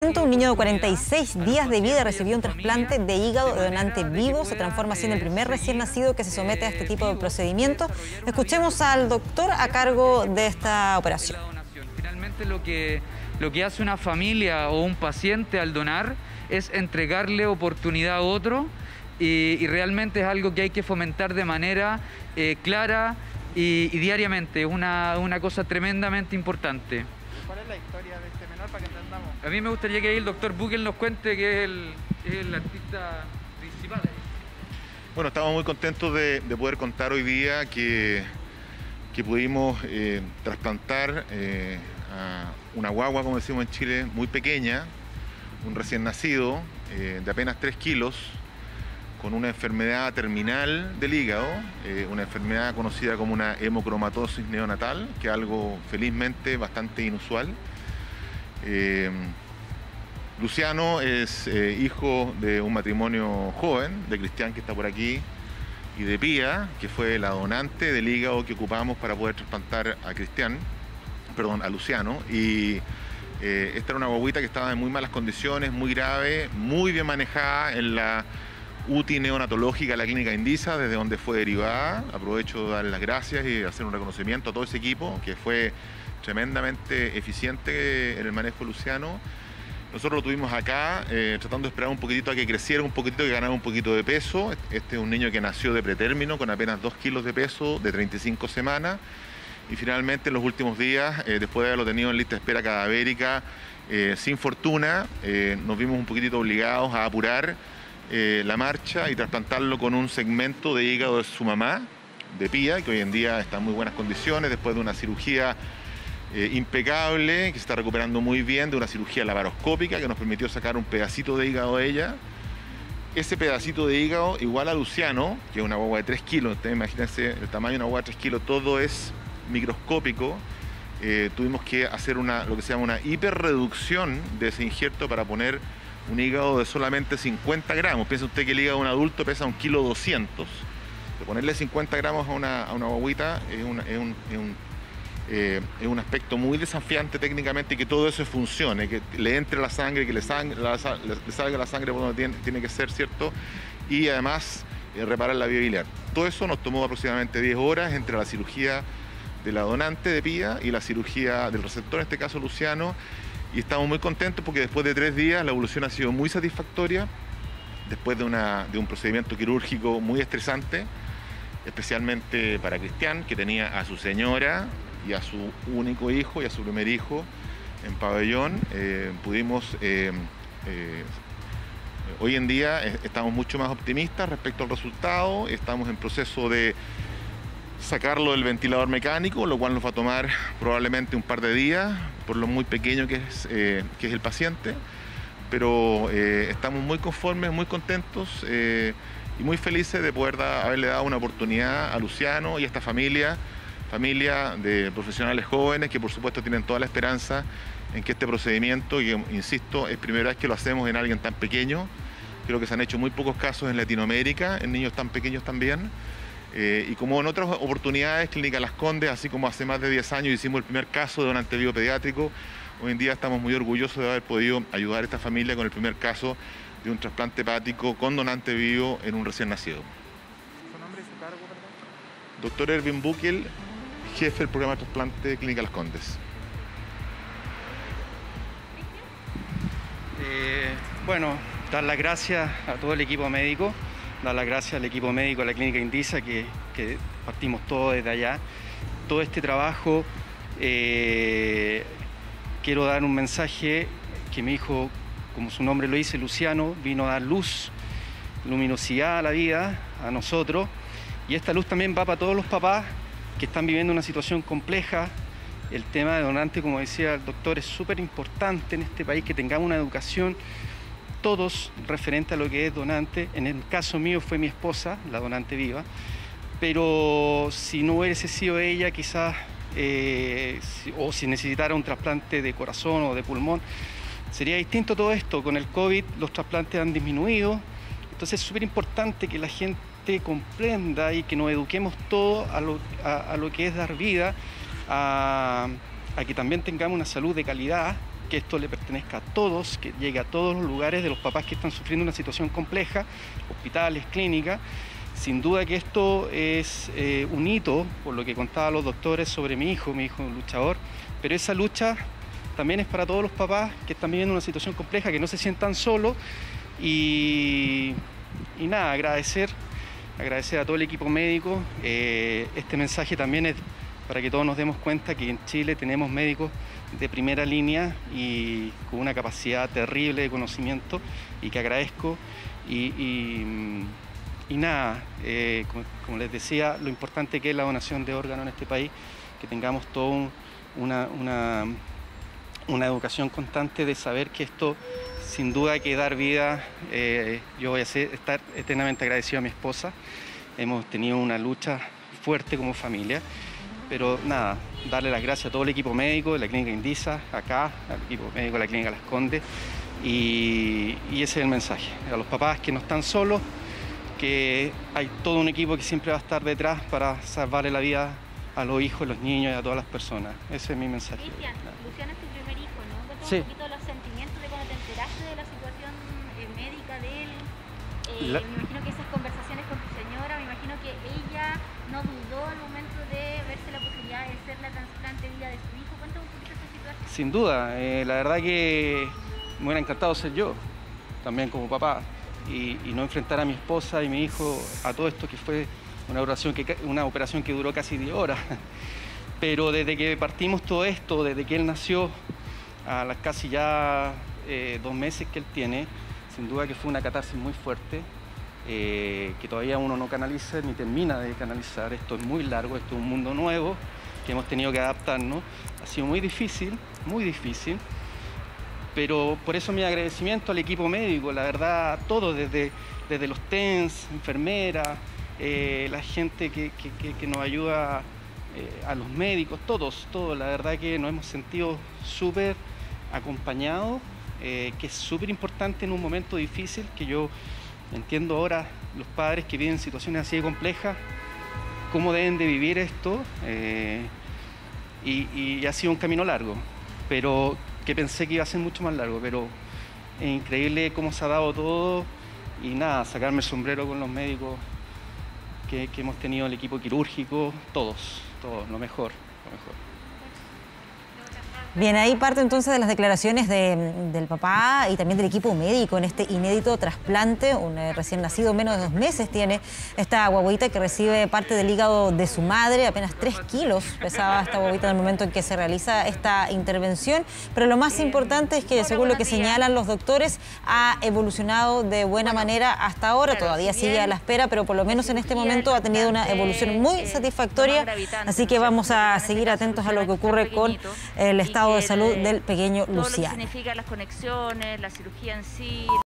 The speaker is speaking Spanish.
cuento, un niño de 46 días de vida recibió un trasplante de hígado de donante vivo. Se transforma así en el primer recién nacido que se somete a este tipo de procedimiento. Escuchemos al doctor a cargo de esta operación. Finalmente lo que hace una familia o un paciente al donar es entregarle oportunidad a otro y realmente es algo que hay que fomentar de manera clara y diariamente. Es una cosa tremendamente importante. ¿Cuál es la historia de este menor para que entendamos? A mí me gustaría que ahí el doctor Buchel nos cuente que es el artista principal. Bueno, estamos muy contentos de poder contar hoy día que pudimos trasplantar a una guagua, como decimos en Chile, muy pequeña, un recién nacido de apenas 3 kilos, con una enfermedad terminal del hígado, una enfermedad conocida como una hemocromatosis neonatal, que es algo felizmente bastante inusual. Luciano es hijo de un matrimonio joven, de Cristian, que está por aquí, y de Pía, que fue la donante del hígado que ocupamos para poder trasplantar a Luciano. Y esta era una guaguita que estaba en muy malas condiciones, muy grave, muy bien manejada en la UTI neonatológica de la Clínica Indisa, desde donde fue derivada. Aprovecho de dar las gracias y hacer un reconocimiento a todo ese equipo, que fue tremendamente eficiente en el manejo de Luciano. Nosotros lo tuvimos acá, tratando de esperar un poquitito a que creciera un poquitito, que ganara un poquito de peso. Este es un niño que nació de pretérmino, con apenas 2 kilos de peso, de 35 semanas. Y finalmente, en los últimos días, después de haberlo tenido en lista de espera cadavérica, sin fortuna, nos vimos un poquitito obligados a apurar la marcha y trasplantarlo con un segmento de hígado de su mamá, de Pía, que hoy en día está en muy buenas condiciones, después de una cirugía impecable, que se está recuperando muy bien, de una cirugía laparoscópica que nos permitió sacar un pedacito de hígado de ella. Ese pedacito de hígado, igual a Luciano, que es una guagua de 3 kilos, ustedes imagínense el tamaño de una guagua de 3 kilos, todo es microscópico. Tuvimos que hacer lo que se llama una hiperreducción de ese injerto para poner un hígado de solamente 50 gramos. Piensa usted que el hígado de un adulto pesa 1,2 kg. De ponerle 50 gramos a una guaguita es un aspecto muy desafiante técnicamente, y que todo eso funcione, que le entre la sangre, que le salga la sangre por donde tiene que ser, ¿cierto? Y además reparar la vía biliar. Todo eso nos tomó aproximadamente 10 horas entre la cirugía de la donante de Pía y la cirugía del receptor, en este caso Luciano. Y estamos muy contentos porque después de 3 días la evolución ha sido muy satisfactoria, después de un procedimiento quirúrgico muy estresante, especialmente para Cristian, que tenía a su señora y a su único hijo y a su primer hijo en pabellón. Hoy en día estamos mucho más optimistas respecto al resultado. Estamos en proceso de sacarlo del ventilador mecánico, lo cual nos va a tomar probablemente un par de días, por lo muy pequeño que es el paciente. Pero estamos muy conformes, muy contentos y muy felices de poder haberle dado una oportunidad a Luciano y a esta familia de profesionales jóvenes que por supuesto tienen toda la esperanza en que este procedimiento, que insisto, es primera vez que lo hacemos en alguien tan pequeño. Creo que se han hecho muy pocos casos en Latinoamérica, en niños tan pequeños también. Y como en otras oportunidades, Clínica Las Condes, así como hace más de 10 años hicimos el primer caso de donante vivo pediátrico, hoy en día estamos muy orgullosos de haber podido ayudar a esta familia con el primer caso de un trasplante hepático con donante vivo en un recién nacido. ¿Su nombre y su cargo, perdón? Doctor Erwin Buchel, jefe del programa de trasplante de Clínica Las Condes. Bueno, dar las gracias a todo el equipo médico, dar las gracias al equipo médico de la Clínica Indisa, que partimos todos desde allá. Todo este trabajo, quiero dar un mensaje que mi hijo, como su nombre lo dice, Luciano, vino a dar luz, luminosidad a la vida, a nosotros, y esta luz también va para todos los papás que están viviendo una situación compleja. El tema de donante, como decía el doctor, es súper importante en este país, que tengamos una educación todos referente a lo que es donante. En el caso mío fue mi esposa, la donante viva, pero si no hubiese sido ella, quizás, o si necesitara un trasplante de corazón o de pulmón, sería distinto todo esto. Con el COVID los trasplantes han disminuido, entonces es súper importante que la gente comprenda y que nos eduquemos todos a lo que es dar vida, a que también tengamos una salud de calidad que esto le pertenezca a todos, que llegue a todos los lugares de los papás que están sufriendo una situación compleja, hospitales, clínicas. Sin duda que esto es un hito, por lo que contaban los doctores sobre mi hijo luchador, pero esa lucha también es para todos los papás que están viviendo una situación compleja, que no se sientan solos y nada, agradecer a todo el equipo médico. Este mensaje también es para que todos nos demos cuenta que en Chile tenemos médicos de primera línea y con una capacidad terrible de conocimiento y que agradezco. Y nada, como les decía, lo importante que es la donación de órganos en este país, que tengamos toda una educación constante de saber que esto, sin duda, hay que dar vida. Yo voy a estar eternamente agradecido a mi esposa. Hemos tenido una lucha fuerte como familia, pero nada, darle las gracias a todo el equipo médico de la Clínica Indisa, acá, al equipo médico de la Clínica Las Condes, y ese es el mensaje. A los papás que no están solos, que hay todo un equipo que siempre va a estar detrás para salvarle la vida a los hijos, a los niños y a todas las personas. Ese es mi mensaje. Cristian, Luciano es tu primer hijo, ¿no? Cuéntame Sí. un poquito los sentimientos de cuando te enteraste de la situación médica de él. Me imagino que esas conversaciones con tu señora, me imagino que ella no dudó al momento de verse la posibilidad de hacer la trasplante de vida de su hijo. Cuéntame un poquito esa situación. Sin duda, la verdad que me hubiera encantado ser yo, también como papá, y no enfrentar a mi esposa y mi hijo a todo esto, que fue una operación que duró casi 10 horas. Pero desde que partimos todo esto, desde que él nació, a las casi ya 2 meses que él tiene, sin duda que fue una catarsis muy fuerte, que todavía uno no canaliza ni termina de canalizar. Esto es muy largo, esto es un mundo nuevo que hemos tenido que adaptarnos. Ha sido muy difícil, pero por eso mi agradecimiento al equipo médico, la verdad, a todos, desde los TENS, enfermeras, la gente que nos ayuda, a los médicos, todos, la verdad que nos hemos sentido súper acompañados, que es súper importante en un momento difícil, que yo entiendo ahora los padres que viven situaciones así de complejas, cómo deben de vivir esto, y ha sido un camino largo, pero que pensé que iba a ser mucho más largo, pero es increíble cómo se ha dado todo y nada, sacarme el sombrero con los médicos que hemos tenido, el equipo quirúrgico, todos, lo mejor. Bien, ahí parte entonces de las declaraciones del papá y también del equipo médico en este inédito trasplante. Un recién nacido, menos de 2 meses tiene esta guaguita que recibe parte del hígado de su madre. Apenas 3 kilos pesaba esta guaguita en el momento en que se realiza esta intervención. Pero lo más importante es que, según lo que señalan los doctores, ha evolucionado de buena manera hasta ahora. Todavía sigue a la espera, pero por lo menos en este momento ha tenido una evolución muy satisfactoria. Así que vamos a seguir atentos a lo que ocurre con el estado de salud del pequeño Luciano. Todo lo que significa las conexiones, la cirugía en sí.